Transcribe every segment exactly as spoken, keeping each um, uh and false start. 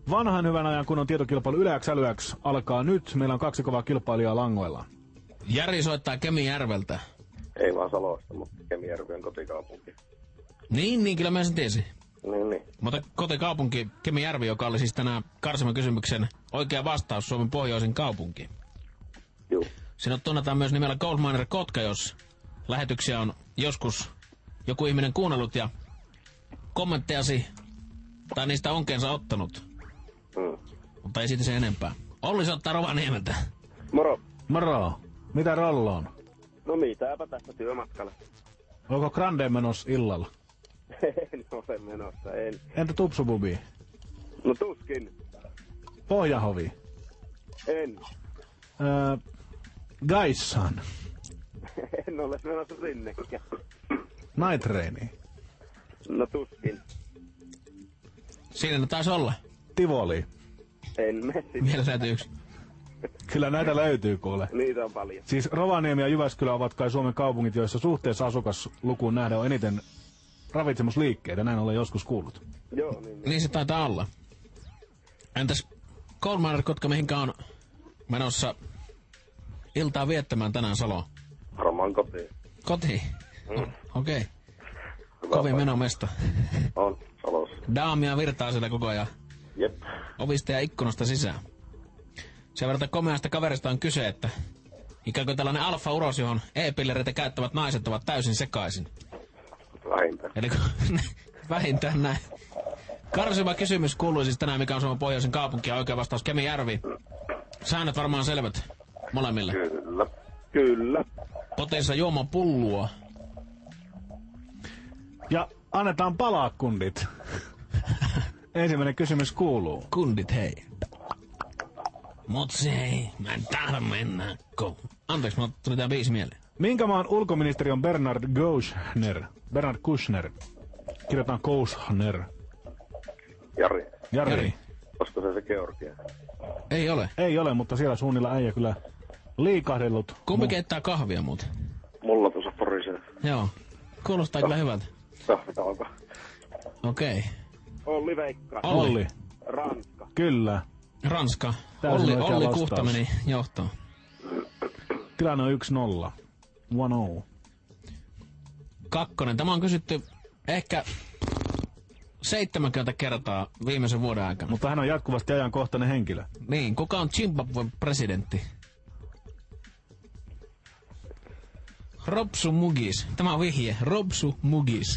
Vanhan hyvän ajan kunnon tietokilpailu Yle X L X alkaa nyt. Meillä on kaksi kovaa kilpailijaa langoilla. Jari soittaa Kemijärveltä. Ei vaan Salosta, mutta Kemijärvi on kotikaupunki. Niin, niin, kyllä mä sen tiesin. Niin, niin. Mutta kotikaupunki Kemijärvi, joka oli siis tänään Karsiman kysymyksen oikea vastaus, Suomen pohjoisin kaupunki. Juu. Sinut tunnetaan myös nimellä Goldminer Kotka, jos lähetyksiä on joskus joku ihminen kuunnellut ja kommenttejasi tai niistä onkeensa ottanut. Mm. Mutta ei siitä sen enempää. Olli soittaa Rovaniemeltä. Moro. Moro. Mitä rollo on? No mitäpä tässä työmatkalla. Onko Grande menossa illalla? En ole menossa, en. Entä Tupsububi? No tuskin. Pohjahovi? En. Öö, Gaissan? En ole menossa sinnekään. Night Raini? No tuskin. Siinä ne taisi olla. Tivoli? En mene sinne. Vielä löytyy yksi. Kyllä näitä löytyy kuule. Niitä on paljon. Siis Rovaniemi ja Jyväskylä ovat kai Suomen kaupungit, joissa suhteessa asukaslukuun nähdä on eniten ravitsemusliikkeitä. Näin olen joskus kuullut. Joo, niin. niin. Niin se taitaa olla. Entäs Goldminer Kotka, mihinkä on menossa iltaa viettämään tänään Saloon? Varmaan kotiin. Kotiin? Mm. Okei. Okay. Hyvä Kovin paikka. menomesta. On, Salossa. Daamia virtaa siellä koko ajan. Jep. Ovista ja ikkunasta sisään. Sen verran komeasta kaverista on kyse, että ikään kuin tällainen alfa-uros, johon e-pillereitä käyttävät naiset ovat täysin sekaisin. Vähintään. Eli kun vähintään näin. Karsiva kysymys kuului siis tänään, mikä on Suomen pohjoisen kaupunki ja oikea vastaus Kemijärvi. Säännöt varmaan selvät molemmille. Kyllä. Kyllä. Poteissa juoman pullua. Ja annetaan palaa, kundit. Ensimmäinen kysymys kuuluu. Kundit, hei. Mut se ei, mä en tahdo mennä ko. Anteeksi, mulla tuli tää biisi mieleen. Minkä maan ulkoministeri on Bernard Kouchner? Bernard Kouchner. Kirjoitetaan Kouchner. Jari. Jari. Jari. Olisiko se se Georgia? Ei ole. Ei ole, mutta siellä suunnilla äijä kyllä liikahdellut. Kumpi Mu- keittää kahvia muuten? Mulla tuossa porisee. Joo. Kuulostaa kyllä hyvältä. Tahvitaanko? Okei. Okay. Olli Veikka. Olli. Olli. Ranska. Kyllä. Ranska. Täysin Olli, oikea Olli vastaus. Kuhta meni johtoon. Tilanne on yksi nolla. One oh. Kakkonen. Tämä on kysytty ehkä seitsemänkymmentä kertaa viimeisen vuoden aikana. Mutta hän on jatkuvasti ajankohtainen henkilö. Niin, kuka on Zimbabwen presidentti? Robsu Mugis. Tämä on vihje. Robsu Mugis.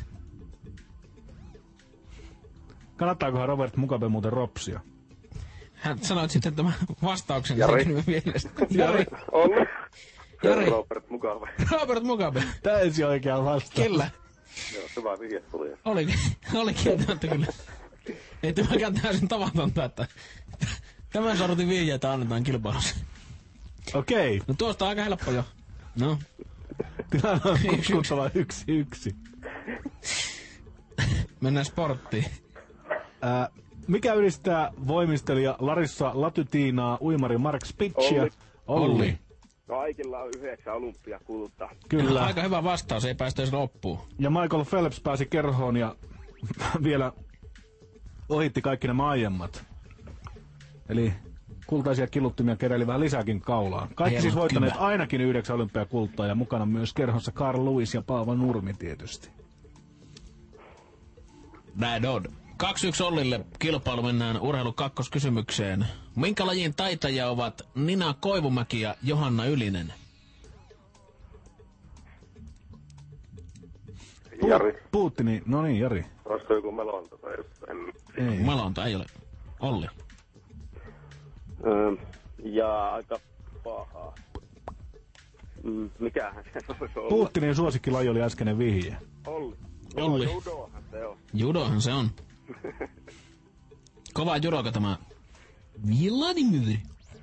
Kannattaakohan Robert Mugabe muuten ropsia? Hän sanoi sitten tämän vastauksen. Jari. Mielestä. Jari. Olli. Jari. Robert Mugabe. Robert Mugabe. Täysin oikea vastaus. Kyllä. Joo, hyvä vihje tuli. Oli, oli kieltämättä kyllä. Ei tämäkään täysin tavatonta, että tämän sortin vihjeitä annetaan kilpailussa. Okei. No tuosta on aika helppo jo. No. Tilanne on kutkuttava yksi yksi. Mennään sporttiin. Ää, mikä yhdistää voimistelija Larissa Latytinaa uimari Mark Spitziä? Olli. Olli. No Aikilla on yhdeksän olympiakultaa. Kyllä. Aika hyvä vastaus, ei päästä edes loppuun. Ja Michael Phelps pääsi kerhoon ja vielä ohitti kaikki nämä aiemmat. Eli kultaisia kiluttimia keräili vähän lisääkin kaulaa. Kaikki Hieno, siis voittaneet kyllä. ainakin yhdeksän olympiakultaa ja mukana myös kerhossa Carl Lewis ja Paavo Nurmi tietysti. Näin on. kaksi yksi Ollille kilpailu, mennään urheilu kakkoskysymykseen. Minkä lajin taitajia ovat Nina Koivumäki ja Johanna Ylinen? Jari. Puuttini, no niin Jari. Olisiko joku melonta tai jotain? Ei. Malonta ei ole. Olli. Öö, ja aika pahaa. Mm, mikähän se olisi ollut? Puuttinin suosikkilaji oli äskeinen vihje. Olli. Olli. Judohan se on. Judohan se on. Kova judoka tämä Vladimir.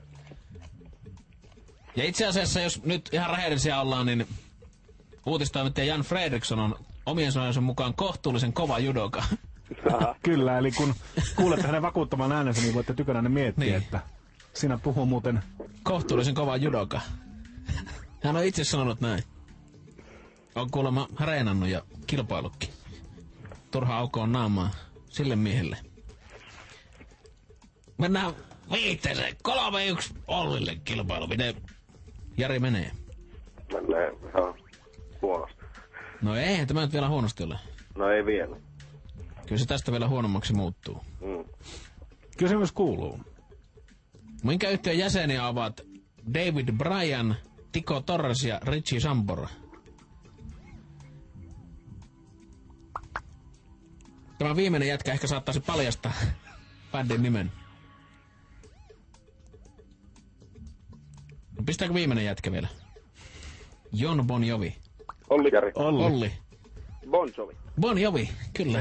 Ja itse asiassa, jos nyt ihan rehellisiä ollaan, niin uutistoimittaja Jan Fredriksson on omien sanojensa mukaan kohtuullisen kova judoka. Kyllä, eli kun kuulette hänen vakuuttavan äänensä, niin voitte tykönänne miettiä, Niin. että sinä puhuu muuten... Kohtuullisen kova judoka. Hän on itse sanonut näin. On kuulemma reenannut ja kilpailutkin. Turha aukoon naamaa sille miehelle. Mennään viitteeseen. kolme yksi Ollille kilpailu. Miten Jari menee? Menee ihan huonosti. No eihän tämä nyt vielä huonosti ole. No ei vielä. Kyllä se tästä vielä huonommaksi muuttuu. Mm. Kysymys kuuluu. Minkä yhtiön jäseniä ovat David Bryan, Tico Torres ja Richie Sambora? Tämä viimeinen jätkä ehkä saattaisi paljastaa bändin nimen. No pistääkö viimeinen jätkä vielä? Jon Bon Jovi. Olli Jari. Olli. Olli. Bon Jovi. Bon Jovi, kyllä.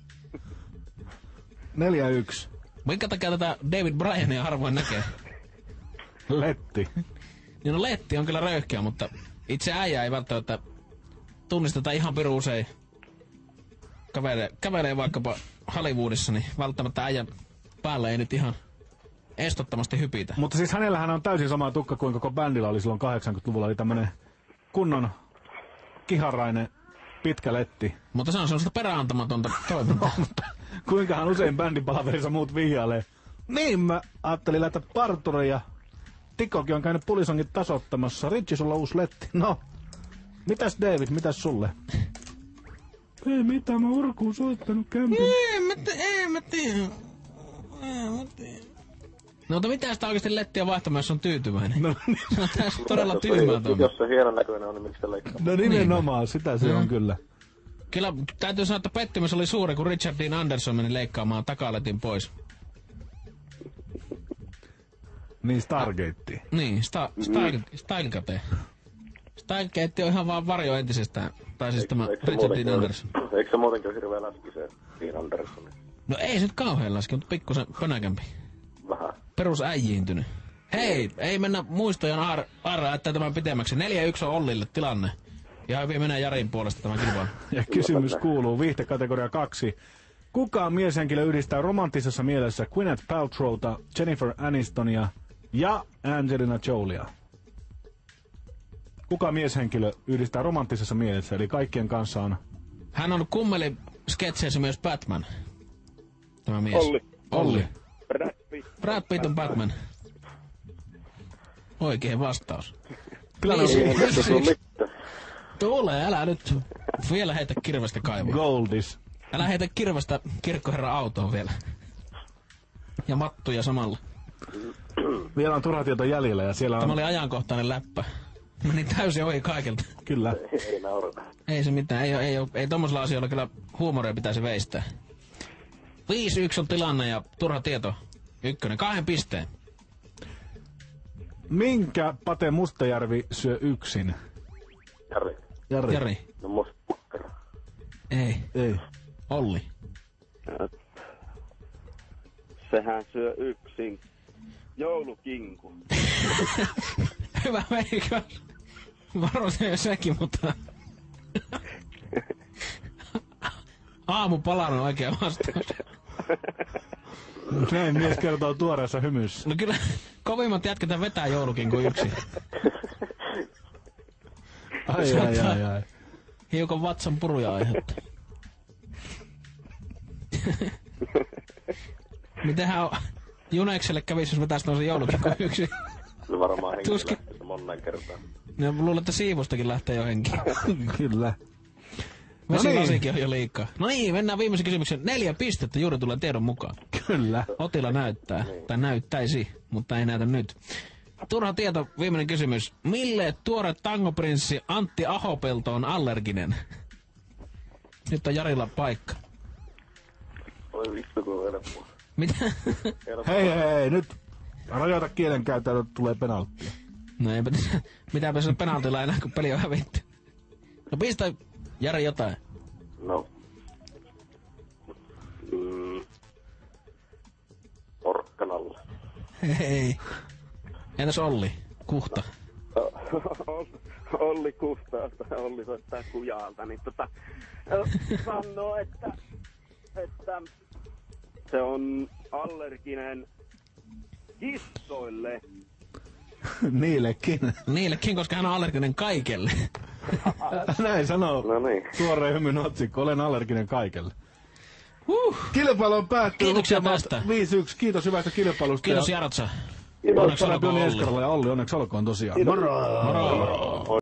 Neljä yksi. Minkä takia tätä David Bryania harvoin näkee? Letti. Niin no Letti on kyllä röyhkeä, mutta itse äijä ei välttämättä tunnisteta ihan piru usein. Kävelee, kävelee vaikkapa Hollywoodissa, niin välttämättä äijän päällä ei nyt ihan estottomasti hypitä. Mutta siis hänellähän on täysin sama tukka kuin koko bändillä oli silloin kahdeksankymmentäluvulla. Oli tämmönen kunnon kiharainen pitkä letti. Mutta se on sellaista peräantamatonta toimintaa. Mutta kuinkahan usein bändin palaverissa muut vihjailee. Niin mä ajattelin lähteä parturiin ja Tikokin on käynyt pulisongit tasoittamassa. Ritchi, sulla on uusi letti. No, mitäs David, mitäs sulle? Ei mitään, mä urkuun soittanut kämpin. Ei mä tiedä, ei mä tiedä. Ei mä tiedä. No mutta mitä sitä oikeesti lettiä vaihtamaan, jos on tyytyväinen? No, niin. Se on tässä todella Jos se- tyhmää Jos se hienon näköinen on, niin miksi se leikkaa? no nimenomaan, sitä se on kyllä. Kyllä täytyy sanoa, että pettymys oli suuri, kun Richard Dean Anderson meni leikkaamaan takaletin pois. Niin Stargatea. Niin, sta, style, Stylecate. Stylecate on ihan vaan varjo entisestään. Tai siis tämä Eikö se Richard Dean muutenkin Anderson. ole- Eikö se muutenkin ole hirveä läski se Dean Anderson? No ei se nyt kauhean laski, mutta pikkusen pönäkämpi. Vähän. Perus äijintynyt. Hei, ei mennä muistojen aar, aara, että tämän pitemmäksi. neljä yksi on Ollille tilanne. Ja hyvin menee Jarin puolesta tämä kilpailu. Ja kysymys kuuluu, viihtekategoria kaksi. Kuka mieshenkilö yhdistää romanttisessa mielessä Gwyneth Paltrowta, Jennifer Anistonia ja Angelina Joliea? Kuka mieshenkilö yhdistää romanttisessa mielessä, eli kaikkien kanssa on... Hän on kummeli sketseissä myös Batman. Tämä mies. Olli. Olli. Brad Pitt. Brad Pitt on Batman. Oikein vastaus. Tilanne on Viisi. Eihän tässä tule mitään. Tule, älä nyt vielä heitä kirvestä kaivoon. Goldis. Älä heitä kirvestä kirkkoherran autoon vielä. Ja mattuja samalla. Vielä on turha tieto jäljellä ja siellä Tämä on... oli ajankohtainen läppä. Meni täysin ohi kaikilta. Kyllä. Ei naurata. Ei se mitään, ei, ei, ei, ei tommosilla asioilla kyllä huumoria pitäisi veistää. viisi yksi on tilanne ja turha tieto. Ykkönen, kahden pisteen. Minkä Pate Mustajärvi syö yksin? Jari. Jari. Jari. No musta pukkara. Ei. Ei. Olli. Sehän syö yksin joulukinku. Hyvä veikkaus. Varoisin jo sekin, mutta... Aamupala on oikea vastaus. Näin mies kertoo tuoreessa hymyssä. No kyllä kovimmat jätketä vetää joulukin kuin yksi. Ai ai ai ai. Hiukan vatsan puruja aiheuttaa. Mitenhän Junekselle kävisi, jos vetäisi noisen joulukin kuin yksi? Se varmaan henki Tuskin. lähtee monen kertaan. Ja luulen, että siivustakin lähtee jo henkiin. Kyllä. Vesilasikin on jo liikaa. No niin, mennään viimeisen kysymyksen. Neljä pistettä juuri tulee tiedon mukaan. Kyllä. Otila näyttää, tai näyttäisi, mutta ei näytä nyt. Turha tieto, viimeinen kysymys. Mille tuore tangoprinssi Antti Ahopelto on allerginen? Nyt on Jarilla paikka. Oi vittu, kun on helppoa. Mitä? Hei hei hei, nyt rajoita kielenkäyttöä, että tulee penalttia. No eipä tiedä. Mitäpä se penaltilla enää, kun peli on hävitty. No pistä Jari jotain. No. Mm. Porkkanalla. Hei. Entäs Olli? Kuhta. Olli Kustaasta, Olli soittaa Kujalta, niin tota, sanoo, että, että se on allerginen kissoille. Niillekin. Niillekin, koska hän on allerginen kaikelle. Näin sanoo No niin. tuoreen hymyn otsikko. Olen allerginen kaikelle. Huh. Kilpailu on päättynyt. Kiitoksia lukemat tästä. viisi yksi. Kiitos hyvästä kilpailusta. Kiitos ja Jarotsa. Kiitos. Onneksi olkoon Joni Olli. Eskaralla ja Olli, onneksi olkoon tosiaan. Moro! Moro!